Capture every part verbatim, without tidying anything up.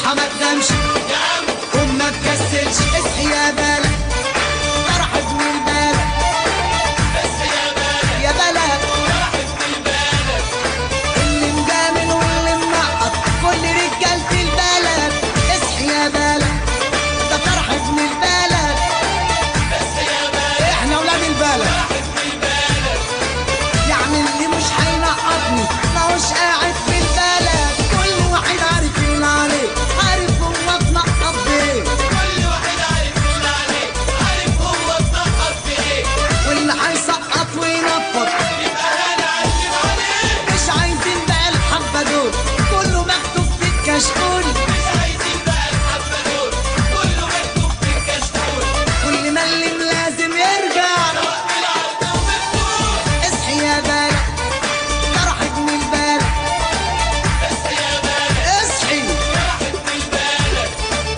اصحى ما تنامش قوم ما تكسلش اصحي يا بلد فرح ابن البلد اصحي يا بلد يا بلد فرح ابن البلد اللي مجامل واللي منقط كل رجالة البلد اصحي يا بلد ده فرح ابن البلد اصحي يا بلد احنا ولاد البلد فرح ابن البلد يعني اللي مش هينقطني ماهوش قاعد في البلد كل واحد عارف اللي عليه عارف هو اتنقط بايه كل واحد عارف اللي عليه عارف هو اتنقط في ايه واللي هيسقط وينفض يبقى انا عايزين عليه مش عايزين بقى الحبة دول كله مكتوب في الكشكول مش عايزين بقى الحبة دول كله مكتوب في الكشكول كل ملم لازم يرجع سواء بالعرض او بالطول اصحي يا بلد فرح ابن البلد اصحي يا بلد اصحي فرح ابن البلد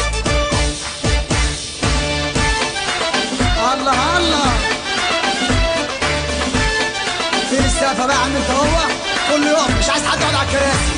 الله الله فين السقفة بقى يا عم انت هو كله يقف مش عايز حد يقعد على الكراسي